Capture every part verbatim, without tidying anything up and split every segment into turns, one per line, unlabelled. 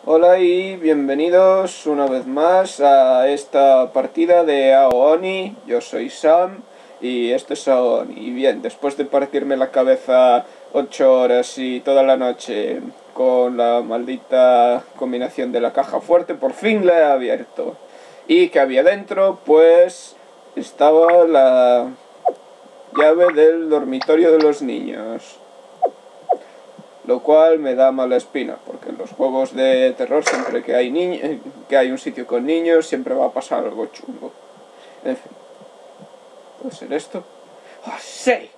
Hola y bienvenidos una vez más a esta partida de Aooni. Yo soy Sam y esto es Aooni. Y bien, después de partirme la cabeza ocho horas y toda la noche con la maldita combinación de la caja fuerte, por fin la he abierto. ¿Y que había dentro? Pues estaba la llave del dormitorio de los niños. Lo cual me da mala espina, porque en los juegos de terror siempre que hay niños, que hay un sitio con niños, siempre va a pasar algo chungo. En fin. ¿Puede ser esto? ¡Oh, sí!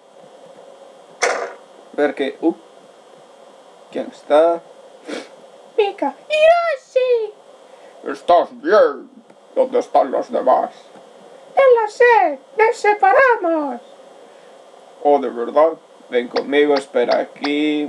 A ver que... Uh, ¿quién está?
Mika. ¡Hiroshi!
¿Estás bien? ¿Dónde están los demás?
¡No lo sé! ¡Nos separamos!
Oh, ¿de verdad? Ven conmigo, espera aquí...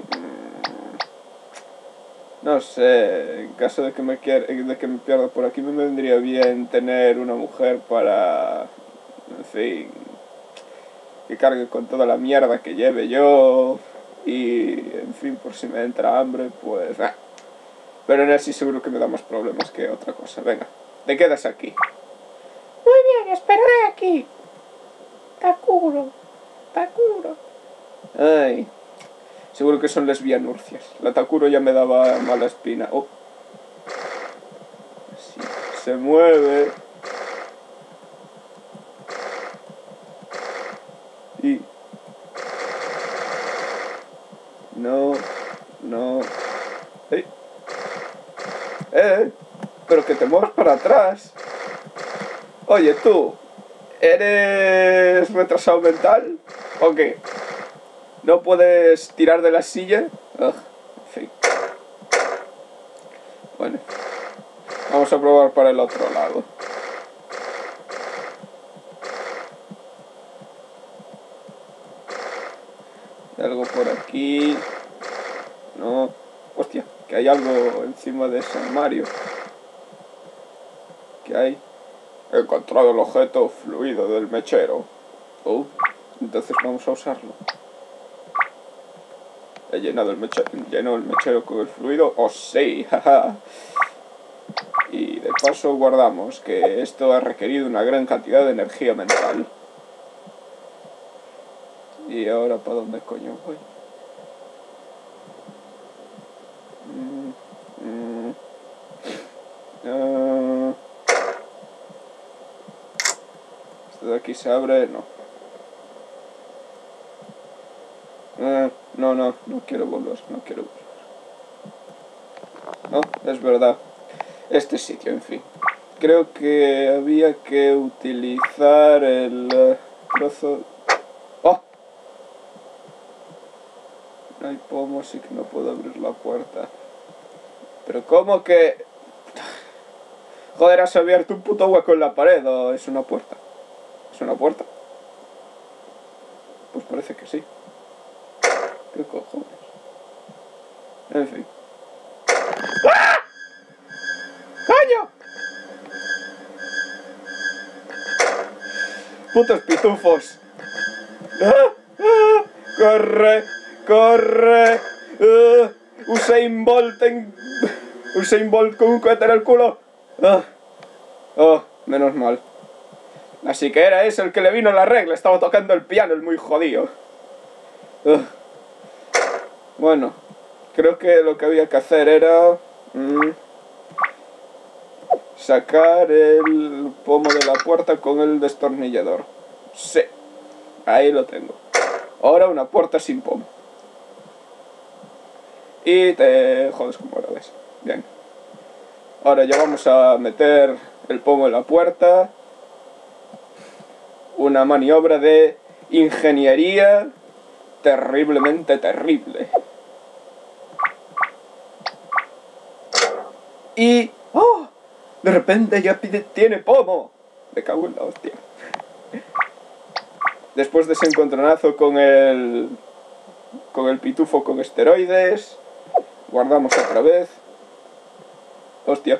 No sé, en caso de que me quiera, de que me pierda por aquí, me vendría bien tener una mujer para, en fin, que cargue con toda la mierda que lleve yo y, en fin, por si me entra hambre, pues, ah. Pero en él sí seguro que me da más problemas que otra cosa. Venga, te quedas aquí.
Muy bien, esperaré aquí. Takuro. Takuro.
Ay, seguro que son lesbianurcias. La Takuro ya me daba mala espina. Oh. Sí, se mueve. Y... No, no... ¡Eh! ¡Eh! Pero que te muevas para atrás. Oye, tú, ¿eres retrasado mental? ¿O qué? ¿No puedes tirar de la silla? Ugh, en fin. Bueno, vamos a probar para el otro lado. Hay algo por aquí. No. Hostia, que hay algo encima de ese armario. ¿Qué hay? He encontrado el objeto fluido del mechero. Oh, entonces vamos a usarlo. He llenado el mechero, lleno el mechero con el fluido. ¡Oh, sí! ¡Jaja! Y de paso guardamos que esto ha requerido una gran cantidad de energía mental. ¿Y ahora para dónde coño voy? Mm, mm, uh, ¿Esto de aquí se abre? No. Uh, no, no, no quiero volver, no quiero volver. No, es verdad. Este sitio, en fin. Creo que había que utilizar el uh, trozo... ¡Oh! No hay pomo, así que no puedo abrir la puerta. Pero ¿cómo que...? Joder, has abierto un puto hueco en la pared, ¿o es una puerta? ¿Es una puerta? Pues parece que sí. ¿Qué cojones? En fin. ¡Ah! ¡Coño! ¡Putos pitufos! ¡Ah! ¡Ah! ¡Corre! ¡Corre! ¡Ah! ¡Usain Bolt en... Usain Bolt con un cohete en el culo! ¡Ah! ¡Oh! Menos mal. Así que era ese el que le vino la regla. Estaba tocando el piano, el muy jodido. Uh. Bueno, creo que lo que había que hacer era... Mm, sacar el pomo de la puerta con el destornillador. Sí. Ahí lo tengo. Ahora una puerta sin pomo. Y te jodes como lo ves. Bien. Ahora ya vamos a meter el pomo en la puerta. Una maniobra de ingeniería terriblemente terrible. Y... ¡oh! De repente ya tiene pomo. Me cago en la hostia. Después de ese encontronazo con el... con el pitufo con esteroides, guardamos otra vez. Hostia.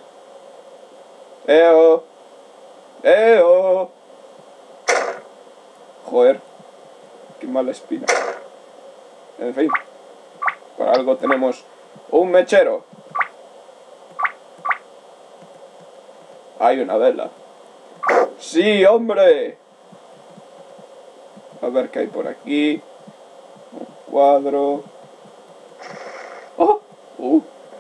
¡Eo! ¡Eo! Joder. Qué mala espina. En fin. Por algo tenemos un mechero. Hay una vela. ¡Sí, hombre! A ver qué hay por aquí. Un cuadro. ¡Oh! ¡Uh!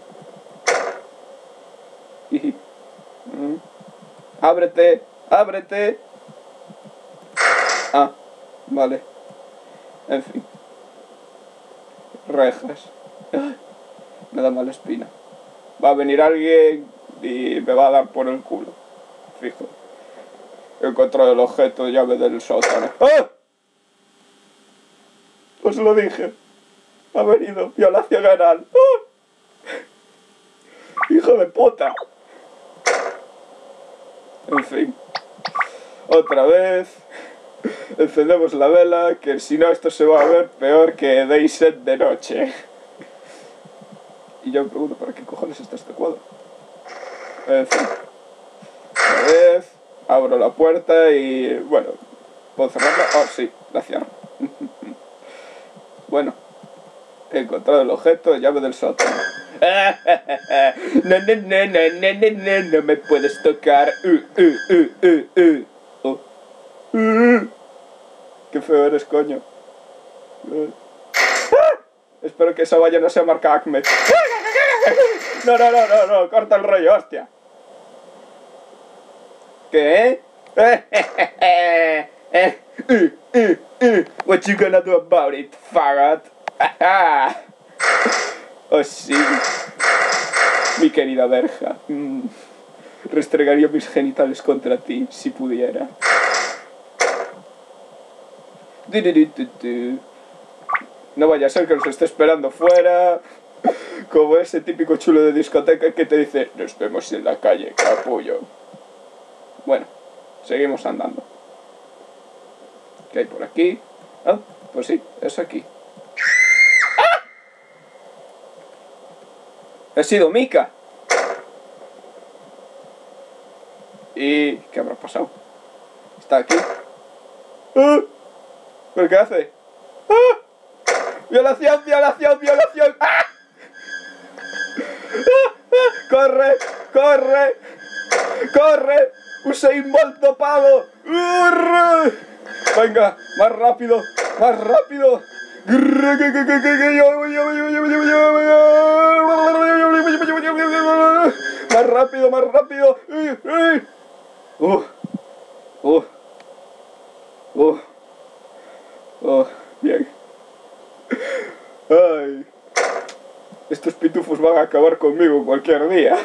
mm. ¡Ábrete! ¡Ábrete! Ah, vale. En fin. Rejas. Me da mala espina. Va a venir alguien y me va a dar por el culo. Fijo. He encontrado el objeto llave del sótano. ¡Ah! Os lo dije. Ha venido. Violación anal. ¡Ah! ¡Hijo de puta! En fin. Otra vez. Encendemos la vela, que si no esto se va a ver peor que Dayset de noche. Y yo me pregunto, ¿para qué cojones está este cuadro? En fin. Otra vez. Abro la puerta y... bueno. ¿Puedo cerrarla? Oh, sí, la cierro. Bueno. He encontrado el objeto, llave del sótano. No, no, no, no, no, no, no, no me puedes tocar. Uh, uh, uh, uh, uh. Oh. Uh, qué feo eres, coño. Uh. ¡Ah! Espero que esa valla no sea marca Acme. No, no, no, no, no, corta el rollo, hostia. ¿Qué? uh, uh, uh. What you gonna do about it, faggot? Oh, sí. Mi querida verja. Mm. Restregaría mis genitales contra ti, si pudiera. No vaya a ser que nos esté esperando fuera, como ese típico chulo de discoteca que te dice: nos vemos en la calle, capullo. Bueno, seguimos andando. ¿Qué hay por aquí? Ah, pues sí, es aquí. ¡Ah! ¡He sido Mika! ¿Y qué habrá pasado? ¿Está aquí? ¡Ah! ¿Pero qué hace? ¡Ah! ¡Violación, violación, violación! ¡Ah! ¡Ah! ¡Ah! ¡Corre! ¡Corre! ¡Corre! ¡Usain Bolt dopado! ¡Urr! Venga, más rápido, más rápido. Más rápido, más rápido. Uh, uh, uh, uh, bien. Ay, estos pitufos van a acabar conmigo cualquier día.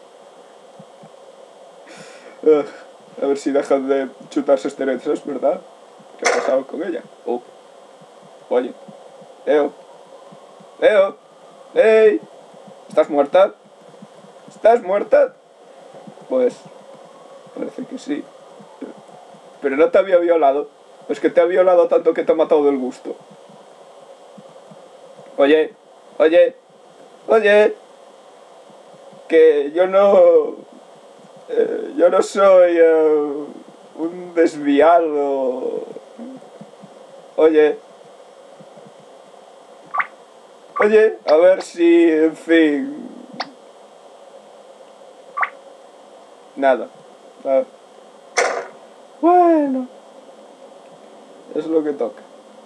Uh, a ver si dejan de chutarse esteroides, ¿es verdad? ¿Qué ha pasado con ella? Oh. Oye. Leo. Leo. ¡Ey! ¿Estás muerta? ¿Estás muerta? Pues... parece que sí. Pero no te había violado. Es que te ha violado tanto que te ha matado del gusto. Oye. Oye. Oye. Que yo no... Eh, yo no soy... Uh, un desviado... Oye... Oye, a ver si, en fin... Nada. Ah. Bueno... es lo que toca.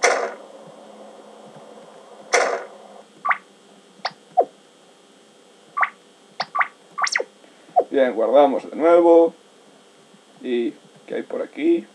Bien, guardamos de nuevo. ¿Y qué hay por aquí?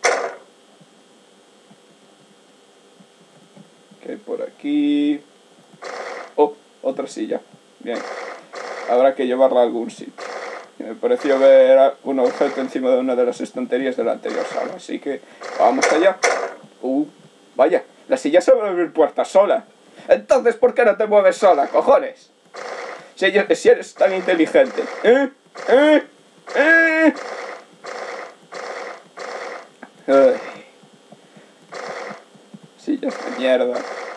¿Qué hay por aquí? Oh, otra silla. Bien. Habrá que llevarla a algún sitio. Y me pareció ver un objeto encima de una de las estanterías de la anterior sala. Así que vamos allá. Uh, vaya, la silla se va a abrir puertas sola. Entonces, ¿por qué no te mueves sola, cojones? Si, ellos, si eres tan inteligente. ¿Eh? ¿Eh? ¿Eh? Ay. Sillas de mierda.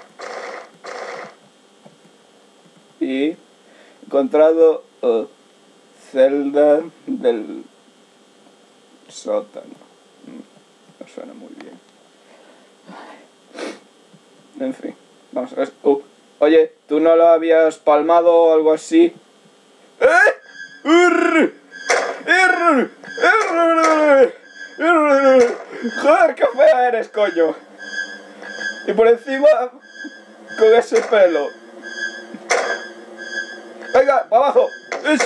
Y he encontrado uh, celda del sótano. No suena muy bien. En fin, vamos a ver. Uh, oye, ¿tú no lo habías palmado o algo así? ¡Eh! ¡Urr! ¡Urr! Joder, qué fea eres, coño. Y por encima, con ese pelo. Venga, para abajo. ¡Ish!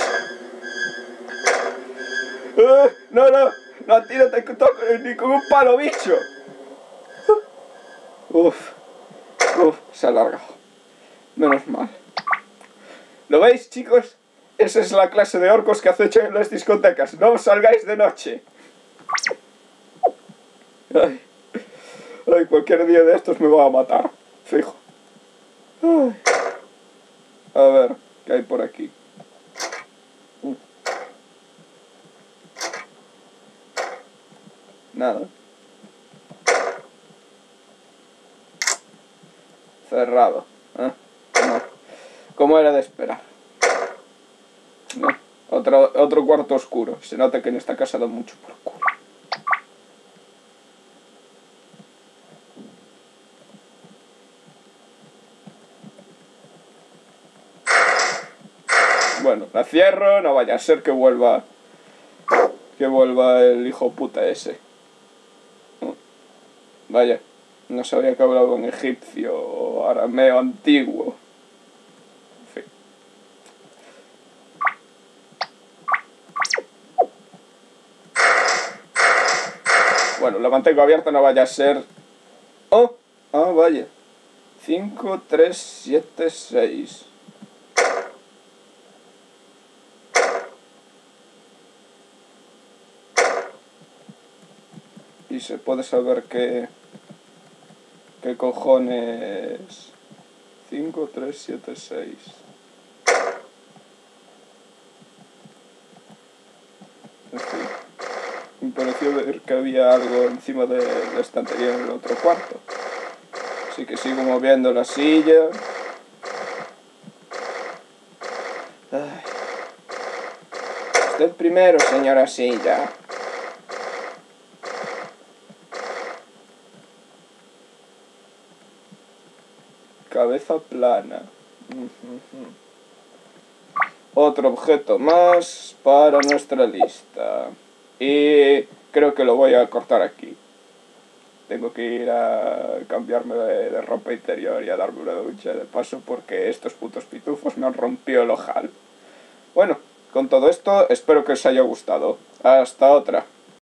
Uh, no, no, no, a ti no te toco ni con un palo, bicho. Uf, uf, se ha alargado. Menos mal. ¿Lo veis, chicos? Esa es la clase de orcos que acechan en las discotecas. No os salgáis de noche. Ay, ay, cualquier día de estos me va a matar. Fijo. Ay. A ver, ¿qué hay por aquí? Uh. Nada. Cerrado. ¿Eh? No. Como era de esperar. No. Otro, otro cuarto oscuro. Se nota que en esta casa da mucho por culo. Bueno, la cierro, no vaya a ser que vuelva... Que vuelva el hijo puta ese. Oh. Vaya, no sabía que hablaba en egipcio o arameo antiguo. En fin. Bueno, la mantengo abierta, no vaya a ser... ¡Oh! Ah, vaya. cinco, tres, siete, seis. Y se puede saber qué... ¿Qué cojones? cinco, tres, siete, seis. En fin. Me pareció ver que había algo encima de la estantería en el otro cuarto. Así que sigo moviendo la silla. Ay. Usted primero, señora silla. Cabeza plana. Otro objeto más para nuestra lista. Y creo que lo voy a cortar aquí. Tengo que ir a cambiarme de, de ropa interior y a darme una ducha de paso porque estos putos pitufos me han rompido el ojal. Bueno, con todo esto espero que os haya gustado. Hasta otra.